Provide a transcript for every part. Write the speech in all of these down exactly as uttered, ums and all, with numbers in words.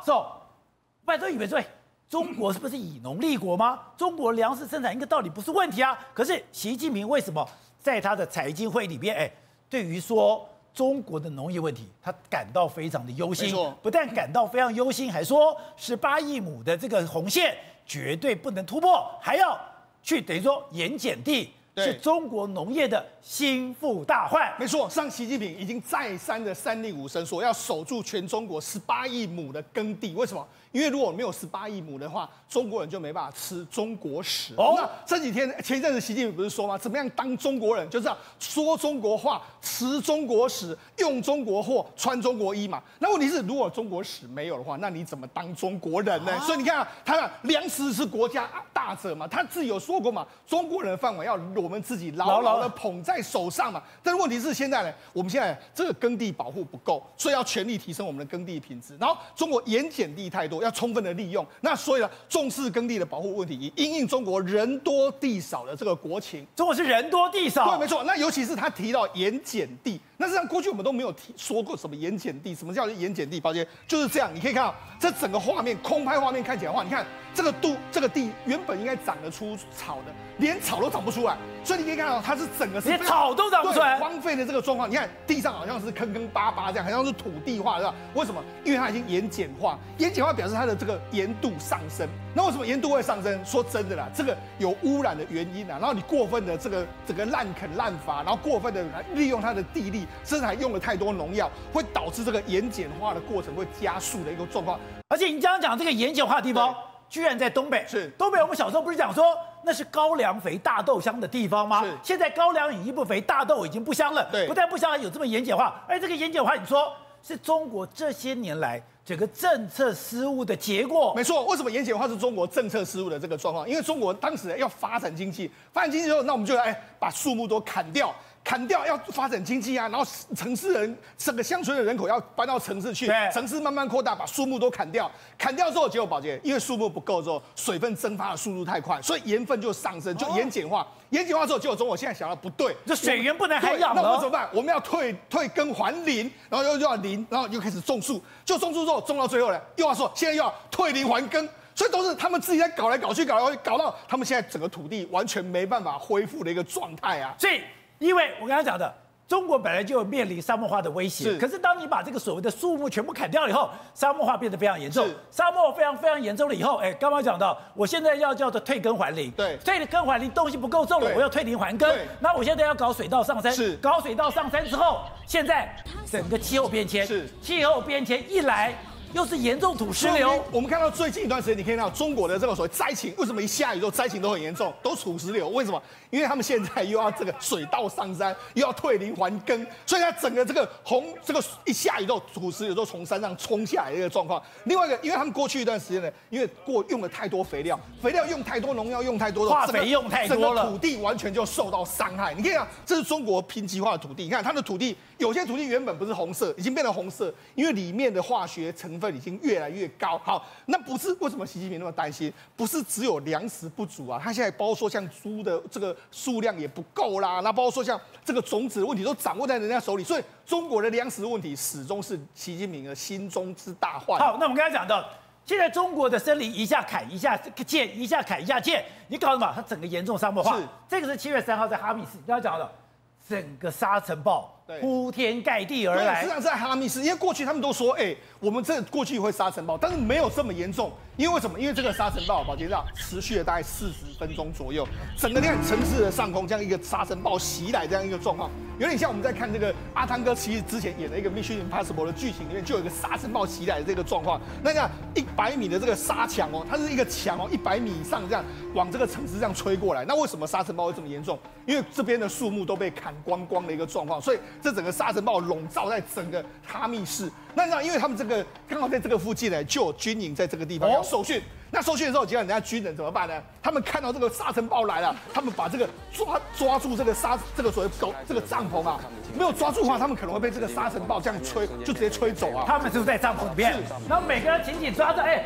走，大家都以为说，中国是不是以农立国吗？中国粮食生产应该道理不是问题啊。可是习近平为什么在他的财经会里面，哎，对于说中国的农业问题，他感到非常的忧心，不但感到非常忧心，还说十八亿亩的这个红线绝对不能突破，还要去等于说盐碱地。是中国农业的心腹大患。 没错，上习近平已经再三的三令五申说要守住全中国十八亿亩的耕地。为什么？因为如果没有十八亿亩的话，中国人就没办法吃中国食。哦，那这几天前一阵子习近平不是说吗？怎么样当中国人，就是要说中国话、吃中国食、用中国货、穿中国衣嘛。那问题是，如果中国食没有的话，那你怎么当中国人呢？啊、所以你看、啊，他的粮食是国家大者嘛，他自己有说过嘛，中国人的饭碗要我们自己牢牢的捧在手上嘛。但是问题是现在呢，我们现在这个耕地保护不够，所以要全力提升我们的耕地品质。然后中国盐碱地太多，要充分的利用。那所以呢，重视耕地的保护问题，以因应中国人多地少的这个国情。 中国是人多地少， 对，没错。那尤其是他提到盐碱地，那实际上过去我们都没有提说过什么盐碱地，什么叫盐碱地？抱歉，就是这样。你可以看到这整个画面，空拍画面看起来的话，你看这个度这个地原本应该长得出草的，连草都长不出来。所以你可以看到它是整个是连草都长不出来， 荒废的这个状况。你看地上好像是坑坑巴巴这样，好像是土地化，对吧？为什么？因为它已经盐碱化，盐碱化表示它的这个盐度上升。那为什么盐度会上升？说真的啦，这个有污染的原因啊。然后你过分的这个整个滥垦滥伐，然后过分的利用它的地力，甚至还用了太多农药，会导致这个盐碱化的过程会加速的一个状况。 而且你刚刚讲这个盐碱化的地方，居然在东北。 是东北，我们小时候不是讲说那是高粱肥大豆香的地方吗？ 是。 现在高粱已经不肥，大豆已经不香了。 对。 不但不香，有这么盐碱化，而这个盐碱化，你说是中国这些年来整个政策失误的结果。 没错，为什么盐碱化是中国政策失误的这个状况？因为中国当时要发展经济，发展经济之后，那我们就哎把树木都砍掉。砍掉要发展经济啊，然后城市人整个乡村的人口要搬到城市去，城市慢慢扩大，把树木都砍掉。砍掉之后，结果宝洁因为树木不够之后，水分蒸发的速度太快，所以盐分就上升，就盐碱化。盐碱化之后，结果中国现在想到不对， 这水源不能还养了， 那我们怎么办？我们要退退耕还林，然后又又要林，然后又开始种树，就种树之后种到最后呢，又要说现在又要退林还耕。所以都是他们自己在搞来搞去，搞来搞去，搞到他们现在整个土地完全没办法恢复的一个状态啊。 所以。因为我刚才讲的，中国本来就有面临沙漠化的威胁，可是当你把这个所谓的树木全部砍掉了以后，沙漠化变得非常严重。沙漠非常非常严重了以后，哎，刚刚讲到，我现在要叫做退耕还林， 对， 退耕还林东西不够重了，我要退林还耕。那我现在要搞水稻上山， 是， 搞水稻上山之后，现在整个气候变迁， 是， 气候变迁一来。又是严重土石流。 我们看到最近一段时间，你可以看到中国的这个所谓灾情，为什么一下雨之后灾情都很严重，都土石流？为什么？因为他们现在又要这个水稻上山，又要退林还耕，所以它整个这个洪这个一下雨之后，土石流都从山上冲下来的一个状况。另外一个，因为他们过去一段时间呢，因为过用了太多肥料，肥料用太多，农药用太多， 化肥用太多了， 整个土地完全就受到伤害。你可以看，这是中国贫瘠化的土地，你看它的土地，有些土地原本不是红色，已经变成红色，因为里面的化学成分已经越来越高。好，那不是为什么习近平那么担心？不是只有粮食不足啊，他现在包括说像猪的这个数量也不够啦，那包括说像这个种子的问题都掌握在人家手里，所以中国的粮食问题始终是习近平的心中之大患。 好，那我们刚才讲到，现在中国的森林一下砍一下建，一下砍一下建，你搞什么？它整个严重沙漠化。 是， 这个是七月三号在哈密市，刚才讲的，整个沙尘暴。铺天盖地而来， 实际上在哈密市，因为过去他们都说，哎、欸，我们这过去会沙尘暴，但是没有这么严重。因为为什么？因为这个沙尘暴，宝杰知道，持续了大概四十分钟左右，整个你看城市的上空这样一个沙尘暴袭来这样一个状况，有点像我们在看这个阿汤哥其实之前演的一个《Mission Impossible》的剧情里面，就有一个沙尘暴袭来的这个状况。那个一百米的这个沙墙哦，它是一个墙哦，一百米以上这样往这个城市这样吹过来。那为什么沙尘暴会这么严重？因为这边的树木都被砍光光的一个状况，所以这整个沙尘暴笼罩在整个哈密市。那这样，因为他们这个刚好在这个附近呢，就有军营在这个地方要受训。那受训的时候，结果人家军人怎么办呢？他们看到这个沙尘暴来了，他们把这个抓抓住这个沙这个所谓狗这个帐篷啊，没有抓住的话，他们可能会被这个沙尘暴这样吹，就直接吹走啊。 他们就在帐篷里面，然后每个人紧紧抓着，哎、欸，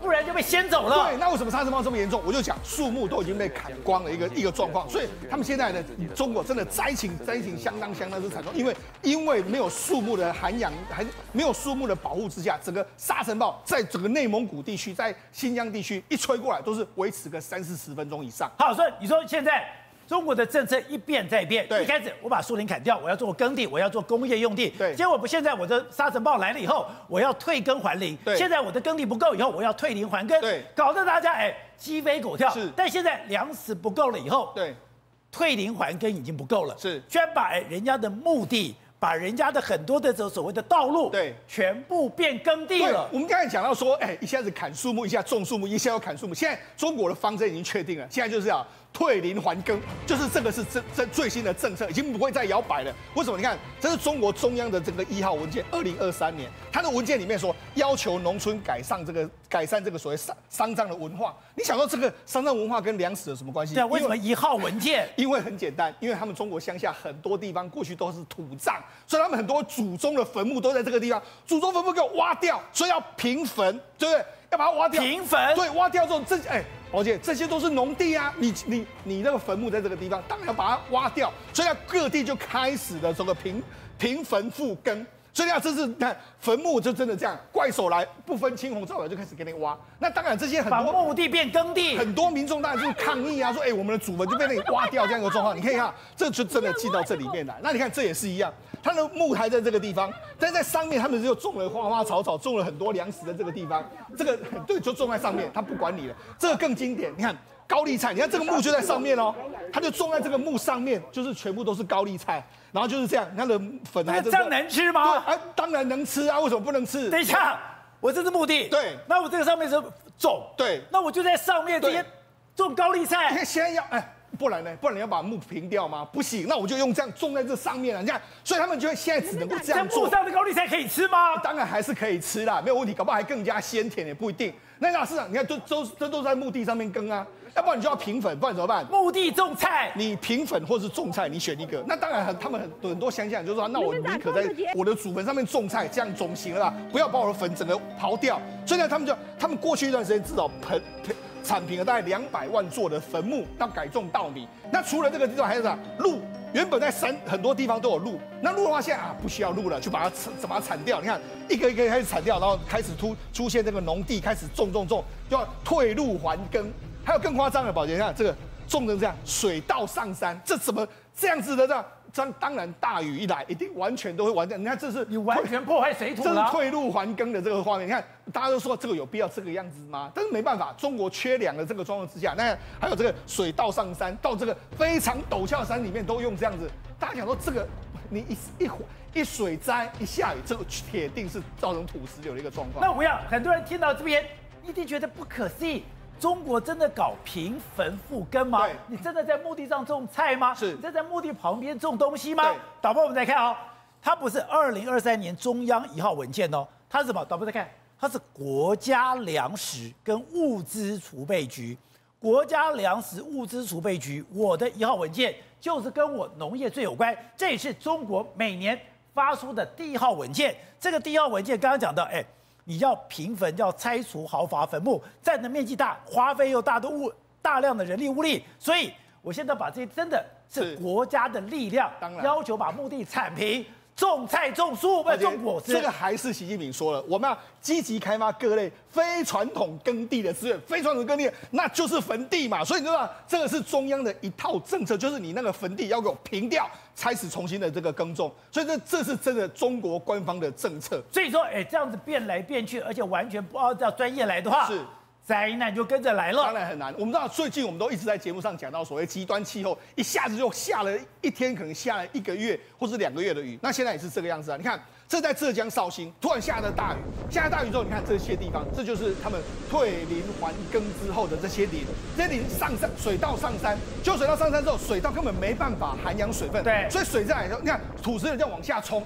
不然就被掀走了。 对，那为什么沙尘暴这么严重？我就讲树木都已经被砍光了一个一个状况，所以他们现在呢，中国真的灾情灾情相当相当之惨重，因为因为没有树木的涵养，还没有树木的保护之下，整个沙尘暴在整个内蒙古地区，在新疆地区一吹过来，都是维持个三四十分钟以上。 好，所以你说现在。中国的政策一变再变，一开始我把树林砍掉，我要做耕地，我要做工业用地。 对， 结果不，现在我的沙尘暴来了以后，我要退耕还林。 对， 现在我的耕地不够以后，我要退林还耕。 对， 搞得大家哎鸡飞狗跳。 是， 但现在粮食不够了以后， 对， 退林还耕已经不够了。 是， 居然把哎人家的墓地。把人家的很多的这所谓的道路， 对， 全部变耕地了。 我们刚才讲到说，哎，一下子砍树木，一下种树木，一下要砍树木。现在中国的方针已经确定了，现在就是要退林还耕，就是这个是这这最新的政策，已经不会再摇摆了。为什么？你看，这是中国中央的这个一号文件，二零二三年，它的文件里面说，要求农村改善这个改善这个所谓商商账的文化。你想说这个商账文化跟粮食有什么关系？ 对，为什么一号文件？ 因为很简单，因为他们中国乡下很多地方过去都是土葬，所以他们很多祖宗的坟墓都在这个地方，祖宗坟墓给我挖掉，所以要平坟，对不对？要把它挖掉。 平坟。 对，挖掉之后，这哎，宝姐，这些都是农地啊，你你你那个坟墓在这个地方，当然要把它挖掉，所以要各地就开始了这个平平坟复耕。所以啊，这是看坟墓就真的这样，怪手来不分青红皂白就开始给你挖。那当然这些很多把墓地变耕地， 很多民众当然就是抗议啊，说哎、欸，我们的祖坟就被你挖掉这样一个状况。你可以看，这就真的进到这里面来。那你看这也是一样，它的木还在这个地方，但在上面他们就种了花花草草，种了很多粮食在这个地方。这个对，就种在上面，他不管你了。这个更经典，你看。高丽菜，你看这个木就在上面哦，它就种在这个木上面，就是全部都是高丽菜，然后就是这样，它的粉还这样能吃吗？ 对，啊，当然能吃啊，为什么不能吃？ 等一下，我这是墓地， 对， 那我这个上面是种， 对， 那我就在上面这些种高丽菜。 你看现在要哎。不然呢？不然你要把木平掉吗？不行，那我就用这样种在这上面了。你看，所以他们就会现在只能够这样做。 木上的高丽菜可以吃吗？ 当然还是可以吃啦，没有问题，搞不好还更加鲜甜也不一定。那老市长，你看都都这都在墓地上面耕啊，要不然你就要平粉，不然怎么办？ 墓地种菜， 你平粉或是种菜，你选一个。那当然很，他们很很多乡下人就说，那我宁可在我的祖坟上面种菜，这样总行了啦，不要把我的坟整个刨掉。所以呢，他们就他们过去一段时间至少盆盆。产品了大概两百万座的坟墓，要改种稻米。那除了这个地方，还有啥路？原本在山很多地方都有路，那路的话现在啊不需要路了，就把它怎么铲掉？你看一个一个开始铲掉，然后开始突出现这个农地，开始种种种，就要退路还耕。还有更夸张的，宝杰，你看这个种成这样，水稻上山，这怎么这样子的这样？当当然，大雨一来，一定完全都会完掉。你看，这是你完全破坏水土了。 这是退路还耕的这个画面。你看，大家都说这个有必要这个样子吗？但是没办法，中国缺粮的这个状况之下，那还有这个水稻上山，到这个非常陡峭山里面都用这样子。大家想说，这个你一一一水灾一下雨，这个铁定是造成土石流的一个状况。 那我要很多人听到这边一定觉得不可思议。中国真的搞平坟复耕吗？你真的在墓地上种菜吗？ 是， 你在在墓地旁边种东西吗？导播，我们再看哦，它不是二零二三年中央一号文件哦，它是什么？导播再看，它是国家粮食跟物资储备局。国家粮食物资储备局，我的一号文件就是跟我农业最有关，这也是中国每年发出的第一号文件。这个第一号文件刚刚讲到，哎。你要平坟，要拆除豪华坟墓，占的面积大，花费又大的物大量的人力物力，所以我现在把这些真的是国家的力量，要求把墓地铲平，种菜种树，不种果子。 这个还是习近平说了，我们要积极开发各类非传统耕地的资源，非传统耕地那就是坟地嘛，所以你知道这个是中央的一套政策，就是你那个坟地要给我平掉。开始重新的这个耕种，所以这这是真的中国官方的政策。 所以说，哎，这样子变来变去，而且完全不按照专业来的话， 是灾难就跟着来了。 当然很难。我们知道最近我们都一直在节目上讲到所谓极端气候，一下子就下了一天，可能下了一个月或是两个月的雨。那现在也是这个样子啊。你看，这在浙江绍兴突然下了大雨，下了大雨之后，你看这些地方，这就是他们退林还耕之后的这些林，这些林上山，水稻上山，就水稻上山之后，水稻根本没办法涵养水分， 对， 所以水再来的时候，你看土石流这样往下冲，哎、欸，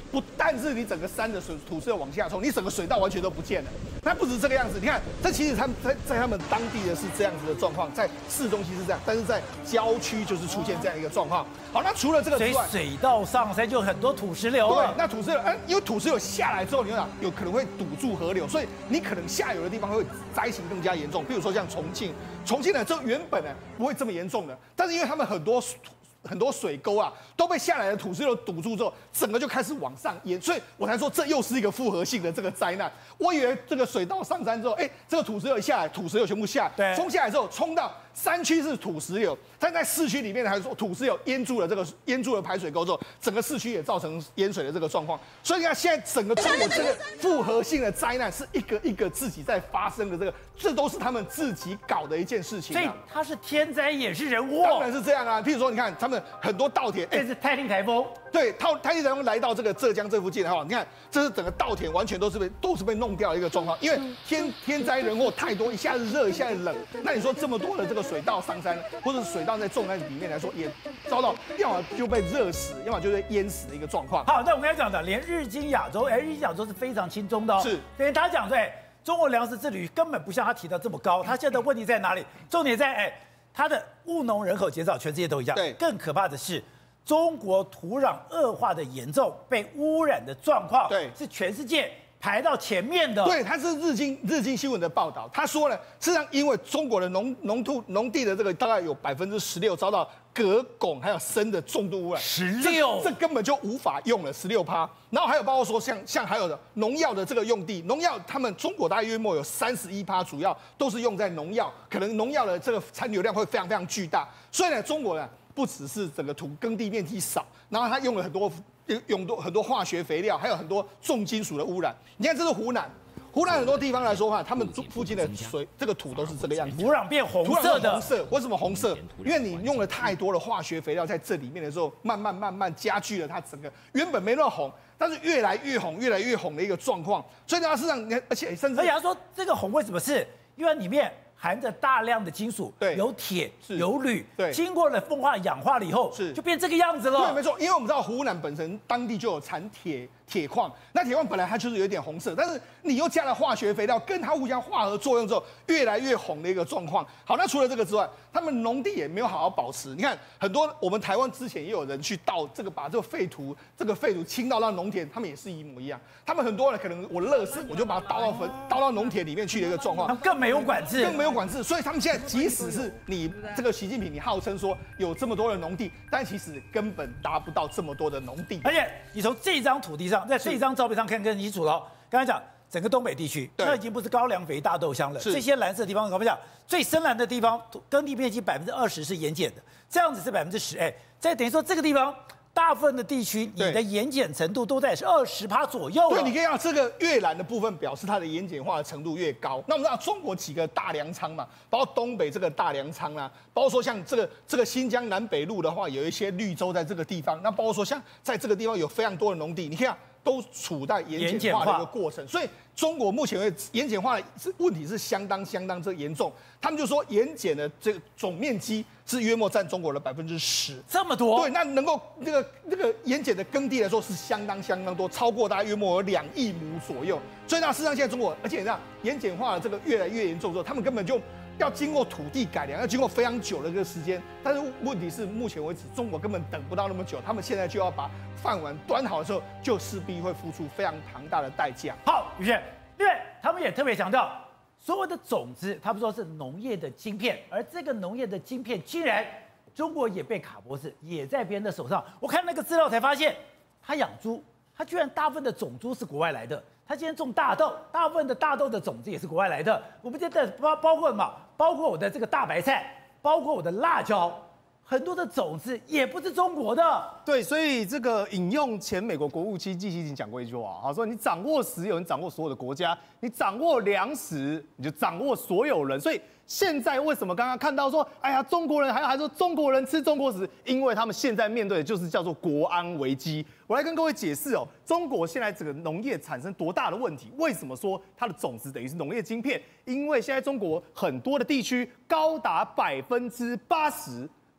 不但是你整个山的水土石流往下冲，你整个水道完全都不见了。那不止这个样子，你看，这其实他们在在他们当地的是这样子的状况，在市中心是这样，但是在郊区就是出现这样一个状况。好，那除了这个之外， 所以水道上山就很多土石流了。 对，那土石流，哎，因为土石流下来之后，你想有可能会堵住河流，所以你可能下游的地方会灾情更加严重。比如说像重庆，重庆呢，这原本呢不会这么严重的，但是因为他们很多很多水沟啊都被下来的土石流堵住之后，整个就开始往上淹，所以我才说这又是一个复合性的这个灾难。我以为这个水道上山之后，哎，这个土石流一下来，土石流全部下来，冲下来之后冲到山区是土石流，但在市区里面还说土石流淹住了这个淹住了排水沟之后，整个市区也造成淹水的这个状况。所以你看现在整个中国这个复合性的灾难是一个一个自己在发生的，这个这都是他们自己搞的一件事情、啊。 所以它是天灾也是人祸。 当然是这样啊，譬如说你看他们很多稻田， 这是泰利台风。 对，泰泰利台风来到这个浙江这附近哈，你看这是整个稻田完全都是被都是被弄掉的一个状况，因为天天灾人祸太多，一下子热一下子冷，那你说这么多的这个水稻上山，或者水稻在种在里面来说，也遭到要么就被热死，要么就被淹死的一个状况。 好，那我们刚才讲的，连日经亚洲，哎，日经亚洲是非常轻松的哦， 是， 所以他讲对，中国粮食自理根本不像他提的这么高，他现在的问题在哪里？重点在哎，他的务农人口减少，全世界都一样。 对， 更可怕的是。中国土壤恶化的严重，被污染的状况， 对， 是全世界排到前面的。 对，它是日经日经新闻的报道，他说呢，事实上因为中国的农农土农地的这个大概有百分之十六遭到镉汞还有砷的重度污染， 十六， 这根本就无法用了，十六趴。然后还有包括说像像还有的农药的这个用地，农药他们中国大概约莫有三十一趴，主要都是用在农药，可能农药的这个残留量会非常非常巨大，所以呢，中国呢。不只是整个土耕地面积少，然后它用了很多用多很多化学肥料，还有很多重金属的污染。你看，这是湖南，湖南很多地方来说的话，他们附近的水这个土都是这个样子， 土壤变红色的。 红色，为什么红色？因为你用了太多的化学肥料在这里面的时候，慢慢慢慢加剧了它整个原本没那么红，但是越来越红、越来越红的一个状况。所以它事实上，而且甚至而且他说这个红为什么是？因为里面含着大量的金属， 对， 有铁，有铝， 对， 经过了风化氧化了以后， 是就变这个样子了。 对，没错，因为我们知道湖南本身当地就有产铁铁矿，那铁矿本来它就是有点红色，但是你又加了化学肥料，跟它互相化合作用之后，越来越红的一个状况。好，那除了这个之外，他们农地也没有好好保持。你看，很多我们台湾之前也有人去倒这个，把这个废土，这个废土倾倒到农田，他们也是一模一样。他们很多人可能我垃圾，我就把它倒到坟，倒到农田里面去的一个状况， 他们更没有管制， 更没有管制，所以他们现在即使是你这个习近平，你号称说有这么多的农地，但其实根本达不到这么多的农地。 而且你从这张土地上，在这张照片上看更清楚了。刚才讲整个东北地区，那已经不是高粱肥大豆乡了，这些蓝色的地方，我们讲最深蓝的地方，耕地面积百分之二十是盐碱的，这样子是百分之十，哎，在等于说这个地方。大部分的地区，你的盐碱程度都在是二十趴左右。 对，你可以看到这个越蓝的部分，表示它的盐碱化的程度越高。那我们知道中国几个大粮仓嘛，包括东北这个大粮仓啦，包括说像这个这个新疆南北路的话，有一些绿洲在这个地方。那包括说像在这个地方有非常多的农地，你看都处在盐碱化的一个过程。所以中国目前为止盐碱化的问题是相当相当这严重。他们就说盐碱的这个总面积是约莫占中国的百分之十， 这么多。 对，那能够那个那个盐碱的耕地来说是相当相当多，超过大概约莫有两亿亩左右。所以那事实上现在中国，而且你看盐碱化的这个越来越严重之后，他们根本就要经过土地改良，要经过非常久的这个时间。但是问题是，目前为止中国根本等不到那么久，他们现在就要把饭碗端好的时候，就势必会付出非常庞大的代价。 好，宇轩，因为他们也特别强调。所有的种子，他们说是农业的晶片，而这个农业的晶片，竟然中国也被卡脖子，也在别人的手上。我看那个资料才发现，他养猪，他居然大部分的种猪是国外来的。他今天种大豆，大部分的大豆的种子也是国外来的。我们觉得包包括什么？包括我的这个大白菜，包括我的辣椒。很多的种子也不是中国的， 对，所以这个引用前美国国务卿季希廷讲过一句话，他说：“你掌握石油，你掌握所有的国家；你掌握粮食，你就掌握所有人。”所以现在为什么刚刚看到说，哎呀，中国人还还说中国人吃中国食，因为他们现在面对的就是叫做国安危机。我来跟各位解释哦，中国现在整个农业产生多大的问题？为什么说它的种子等于是农业晶片？因为现在中国很多的地区高达百分之八十。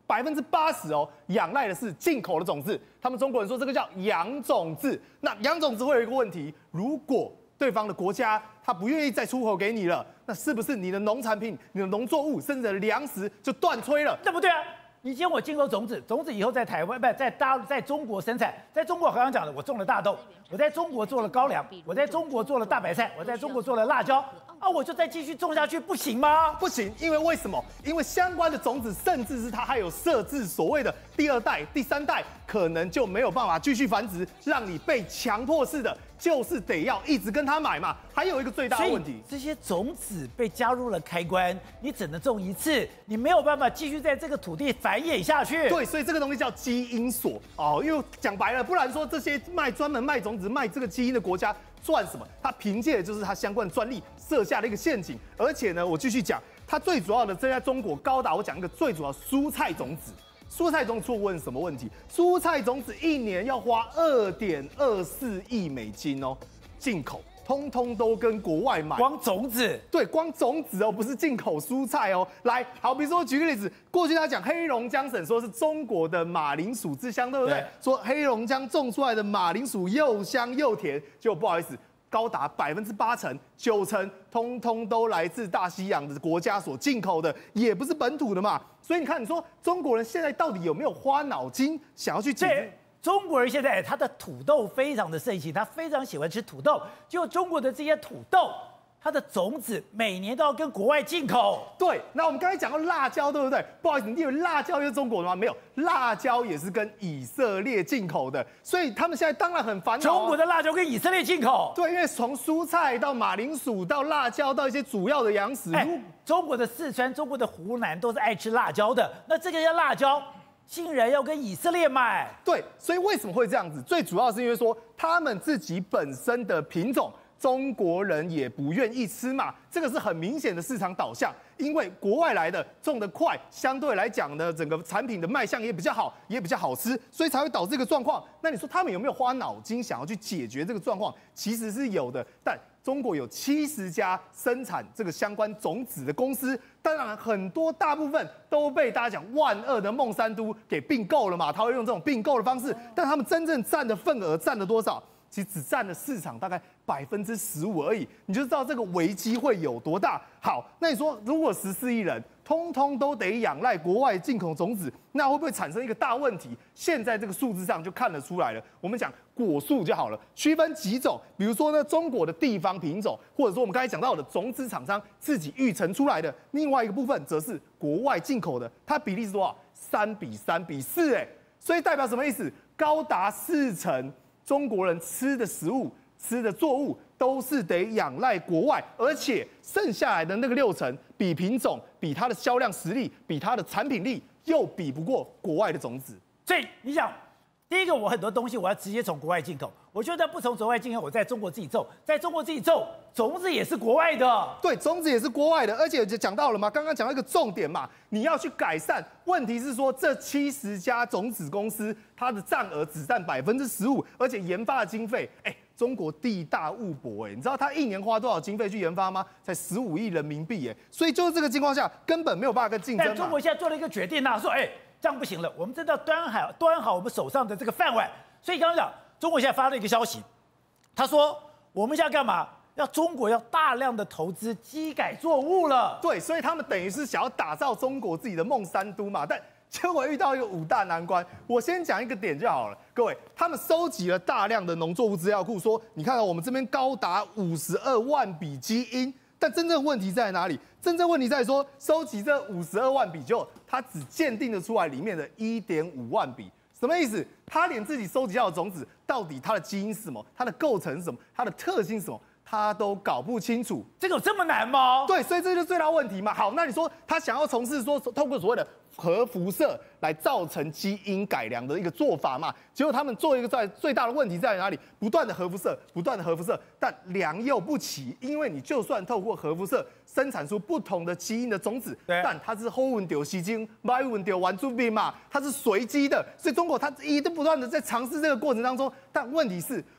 百分之八十哦，仰赖的是进口的种子。他们中国人说这个叫洋种子。那洋种子会有一个问题，如果对方的国家他不愿意再出口给你了，那是不是你的农产品、你的农作物，甚至的粮食就断炊了？ 对不对啊？以前我进口种子，种子以后在台湾不在大陆在中国生产，在中国刚刚讲的，我种了大豆，我在中国做了高粱，我在中国做了大白菜，我在中国做了辣椒，啊，我就再继续种下去，不行吗？ 不行，因为为什么？因为相关的种子，甚至是它还有设置所谓的第二代、第三代，可能就没有办法继续繁殖，让你被强迫式的，就是得要一直跟他买嘛。还有一个最大的问题， 这些种子被加入了开关，你只能种一次，你没有办法继续在这个土地繁衍下去。 对，所以这个东西叫基因锁哦，因为讲白了，不然说这些卖专门卖种子、卖这个基因的国家赚什么？它凭借的就是它相关的专利设下了一个陷阱，而且呢，我继续讲，它最主要的这在中国高达，我讲一个最主要蔬菜种子。蔬菜种子问什么问题？蔬菜种子一年要花二点二四亿美金哦，进口，通通都跟国外买。 光种子？ 对，光种子哦，不是进口蔬菜哦。来，好，比如说举个例子，过去他讲黑龙江省说是中国的马铃薯之乡，对不对？对，说黑龙江种出来的马铃薯又香又甜，就不好意思。高达百分之八成、九成，通通都来自大西洋的国家所进口的，也不是本土的嘛。所以你看，你说中国人现在到底有没有花脑筋想要去解决？ 中国人现在他的土豆非常的盛行，他非常喜欢吃土豆。就中国的这些土豆，它的种子每年都要跟国外进口。 对，那我们刚才讲到辣椒，对不对？不好意思，你以为辣椒是中国的吗？没有，辣椒也是跟以色列进口的，所以他们现在当然很烦恼。 中国的辣椒跟以色列进口？ 对，因为从蔬菜到马铃薯到辣椒到一些主要的洋食， 哎，中国的四川、中国的湖南都是爱吃辣椒的，那这个叫辣椒，竟然要跟以色列买？ 对，所以为什么会这样子？最主要是因为说他们自己本身的品种。中国人也不愿意吃嘛，这个是很明显的市场导向。因为国外来的种得快，相对来讲呢，整个产品的卖相也比较好，也比较好吃，所以才会导致这个状况。那你说他们有没有花脑筋想要去解决这个状况？其实是有的，但中国有七十家生产这个相关种子的公司，当然很多大部分都被大家讲万恶的孟山都给并购了嘛，他会用这种并购的方式，但他们真正占的份额占了多少？其实只占了市场大概百分之十五而已，你就知道这个危机会有多大。好，那你说如果十四亿人通通都得仰赖国外进口种子，那会不会产生一个大问题？现在这个数字上就看得出来了。我们讲果树就好了，区分几种，比如说呢，中国的地方品种，或者说我们刚才讲到的种子厂商自己育成出来的，另外一个部分则是国外进口的，它比例是多少？三比三比四，哎，所以代表什么意思？高达四成。中国人吃的食物、吃的作物都是得仰赖国外，而且剩下来的那个六成，比品种、比它的销量实力、比它的产品力，又比不过国外的种子。 所以你想，第一个，我很多东西我要直接从国外进口，我觉得不从国外进口，我在中国自己种，在中国自己种，种子也是国外的。 对，种子也是国外的，而且就讲到了嘛，刚刚讲到一个重点嘛，你要去改善。问题是说，这七十家种子公司，它的占额只占百分之十五，而且研发的经费，哎，中国地大物博，哎，你知道它一年花多少经费去研发吗？才十五亿人民币，哎，所以就是这个情况下，根本没有办法跟竞争嘛。 但中国现在做了一个决定啊，说，哎。这样不行了，我们真的要端好端好我们手上的这个饭碗。所以刚刚讲，中国现在发了一个消息，他说我们现在干嘛？要中国要大量的投资基改作物了。 对，所以他们等于是想要打造中国自己的孟山都嘛。但结果遇到一个五大难关。我先讲一个点就好了，各位，他们收集了大量的农作物资料库，说你看到我们这边高达五十二万笔基因。但真正问题在哪里？真正问题在说，收集这五十二万笔，就它只鉴定得出来里面的一点五万笔，什么意思？他连自己收集到的种子，到底它的基因是什么，它的构成是什么，它的特性是什么，他都搞不清楚。 这个有这么难吗？ 对，所以这就是最大问题嘛。好，那你说他想要从事说透过所谓的核辐射来造成基因改良的一个做法嘛？结果他们做一个在最大的问题在哪里？不断的核辐射，不断的核辐射，但良莠不齐。因为你就算透过核辐射生产出不同的基因的种子，但它是后温丢吸精，外温丢完珠兵嘛，它是随机的。所以中国它一直不断的在尝试这个过程当中，但问题是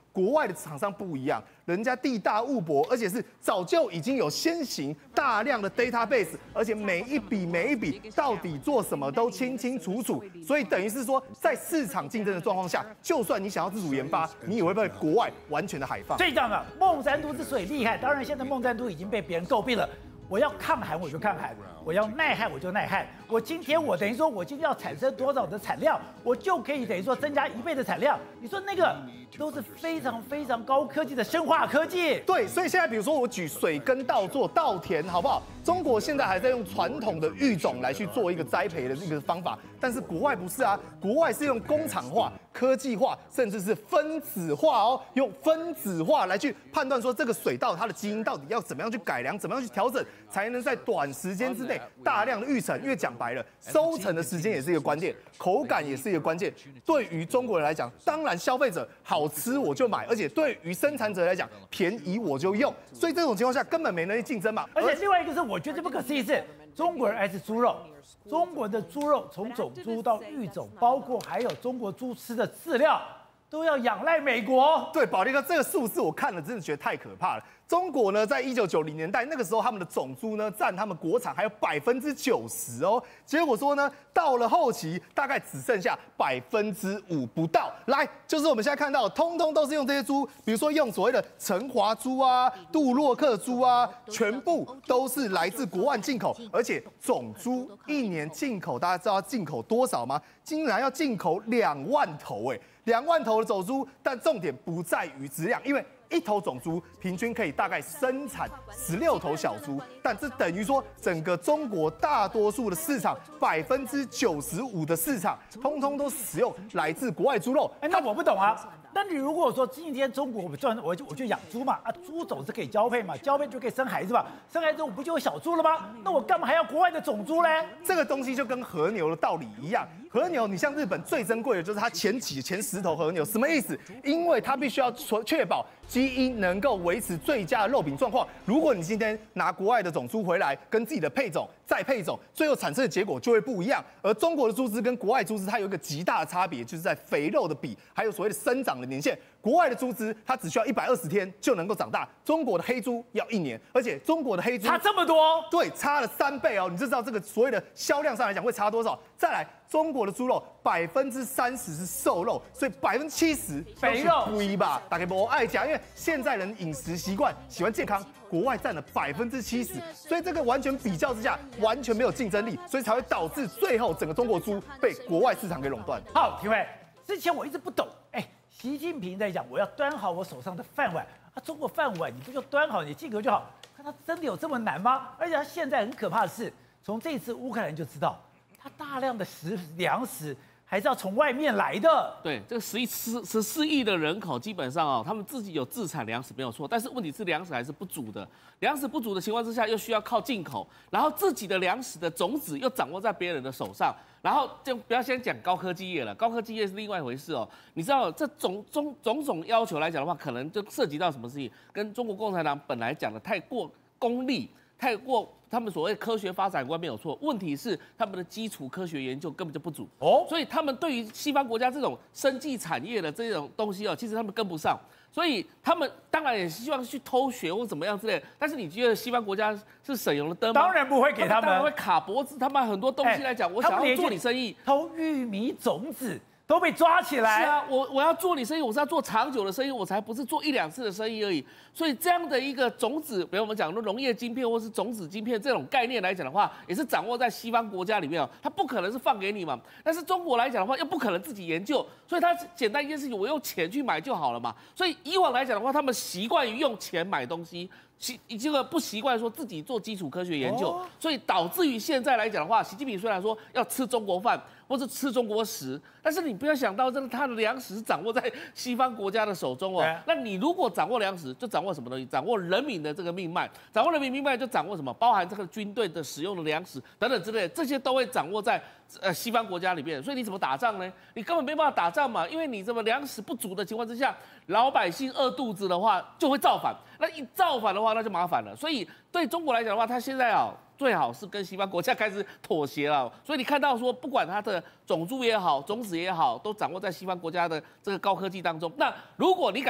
国外的厂商不一样，人家地大物博，而且是早就已经有先行大量的 database， 而且每一笔每一笔到底做什么都清清楚楚，所以等于是说，在市场竞争的状况下，就算你想要自主研发，你也会被国外完全的海放。 所以这样啊，孟山都之所以厉害，当然现在孟山都已经被别人诟病了。我要抗寒我就抗寒，我要耐旱我就耐旱。我今天我等于说，我今天要产生多少的产量，我就可以等于说增加一倍的产量。你说那个都是非常非常高科技的生化科技。 对，所以现在比如说我举水耕稻做稻田，好不好？中国现在还在用传统的育种来去做一个栽培的这个方法，但是国外不是啊，国外是用工厂化、科技化，甚至是分子化哦，用分子化来去判断说这个水稻它的基因到底要怎么样去改良，怎么样去调整，才能在短时间之内大量的育成。因为讲白了，收成的时间也是一个关键，口感也是一个关键。对于中国人来讲，当然消费者好吃我就买，而且对于生产者来讲，便宜我就用。所以这种情况下根本没能力竞争嘛。 而且另外一个是，我觉得不可思议是，中国人爱吃猪肉。中国的猪肉从种猪到育种，包括还有中国猪吃的饲料，都要仰赖美国。 对，宝利哥，这个数字我看了，真的觉得太可怕了。中国呢，在一九九零年代那个时候，他们的种猪呢占他们国产还有百分之九十哦。结果说呢，到了后期大概只剩下百分之五不到。来，就是我们现在看到，通通都是用这些猪，比如说用所谓的成华猪啊、杜洛克猪啊，全部都是来自国外进口，而且种猪一年进口，大家知道进口多少吗？竟然要进口两万头，哎，两万头的种猪，但重点不在于质量，因为一头种猪平均可以大概生产十六头小猪，但这等于说整个中国大多数的市场百分之九十五的市场，通通都使用来自国外猪肉。 哎，那我不懂啊。那你如果说今天中国我们赚，我就我就养猪嘛，啊，猪种是可以交配嘛，交配就可以生孩子嘛，生孩子我不就有小猪了吗？那我干嘛还要国外的种猪嘞？ 这个东西就跟和牛的道理一样。和牛，你像日本最珍贵的就是它前几前十头和牛，什么意思？因为它必须要确保基因能够维持最佳的肉品状况。如果你今天拿国外的种猪回来，跟自己的配种再配种，最后产生的结果就会不一样。而中国的猪只跟国外猪只，它有一个极大的差别，就是在肥肉的比，还有所谓的生长的年限。国外的猪只它只需要一百二十天就能够长大，中国的黑猪要一年，而且中国的黑猪差这么多， 对，差了三倍哦。你就知道这个所谓的销量上来讲会差多少。再来，中国的猪肉百分之三十是瘦肉，所以百分之七十肥肉不一吧？大家不爱讲，因为现在人饮食习惯喜欢健康，国外占了百分之七十，所以这个完全比较之下完全没有竞争力，所以才会导致最后整个中国猪被国外市场给垄断。 好，体会，之前我一直不懂，哎。习近平在讲，我要端好我手上的饭碗啊！中国饭碗你不就端好你进口就好？可他真的有这么难吗？而且他现在很可怕的是，从这次乌克兰就知道，他大量的食粮食还是要从外面来的。 对，这个十亿十十四亿的人口，基本上哦，他们自己有自产粮食没有错，但是问题是粮食还是不足的。粮食不足的情况之下，又需要靠进口，然后自己的粮食的种子又掌握在别人的手上。然后就不要先讲高科技业了，高科技业是另外一回事哦。你知道这种种种种要求来讲的话，可能就涉及到什么事情？跟中国共产党本来讲的太过功利，太过他们所谓科学发展观没有错，问题是他们的基础科学研究根本就不足哦，所以他们对于西方国家这种生技产业的这种东西哦，其实他们跟不上。所以他们当然也希望去偷学或怎么样之类的，但是你觉得西方国家是省油的灯吗？ 当然不会给他们， 当然会卡脖子。他们很多东西来讲，我想要做你生意， 偷玉米种子都被抓起来。 是啊，我我要做你生意，我是要做长久的生意，我才不是做一两次的生意而已。所以这样的一个种子，比如我们讲的农业晶片或是种子晶片这种概念来讲的话，也是掌握在西方国家里面哦，它不可能是放给你嘛。但是中国来讲的话，又不可能自己研究，所以它简单一件事情，我用钱去买就好了嘛。所以以往来讲的话，他们习惯于用钱买东西。习这个不习惯说自己做基础科学研究，哦、所以导致于现在来讲的话，习近平虽然说要吃中国饭或是吃中国食，但是你不要想到，这个他的粮食是掌握在西方国家的手中哦。那你如果掌握粮食，就掌握什么东西？掌握人民的这个命脉，掌握人民命脉就掌握什么？包含这个军队的使用的粮食等等之类的，这些都会掌握在呃西方国家里面。所以你怎么打仗呢？你根本没办法打仗嘛，因为你这么粮食不足的情况之下，老百姓饿肚子的话就会造反。那一造反的话，那就麻烦了。所以对中国来讲的话，他现在啊，最好是跟西方国家开始妥协了。所以你看到说，不管它的种猪也好，种子也好，都掌握在西方国家的这个高科技当中。那如果你敢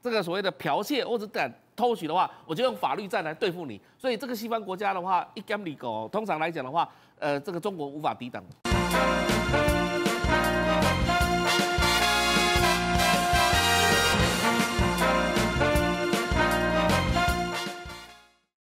这个所谓的剽窃或者敢偷取的话，我就用法律战来对付你。所以这个西方国家的话，一干里狗，通常来讲的话，呃，这个中国无法抵挡。